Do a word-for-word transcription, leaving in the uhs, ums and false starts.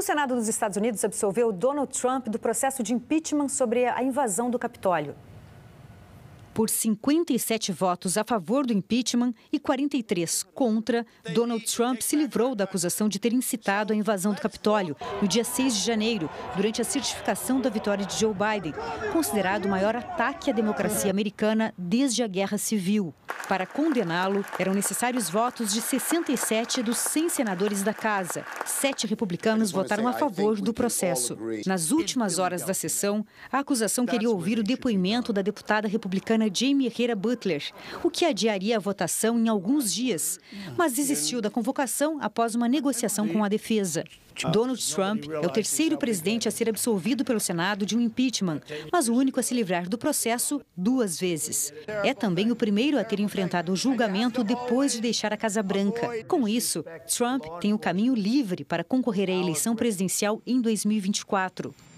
Senado dos Estados Unidos absolveu Donald Trump do processo de impeachment sobre a invasão do Capitólio. Por cinquenta e sete votos a favor do impeachment e quarenta e três contra, Donald Trump se livrou da acusação de ter incitado a invasão do Capitólio no dia seis de janeiro, durante a certificação da vitória de Joe Biden, considerado o maior ataque à democracia americana desde a Guerra Civil. Para condená-lo, eram necessários votos de sessenta e sete dos cem senadores da Casa. Sete republicanos votaram a favor do processo. Nas últimas horas da sessão, a acusação queria ouvir o depoimento da deputada republicana Amy Herrera Beutler, o que adiaria a votação em alguns dias, mas desistiu da convocação após uma negociação com a defesa. Donald Trump é o terceiro presidente a ser absolvido pelo Senado de um impeachment, mas o único a se livrar do processo duas vezes. É também o primeiro a ter enfrentado o julgamento depois de deixar a Casa Branca. Com isso, Trump tem o caminho livre para concorrer à eleição presidencial em dois mil e vinte e quatro.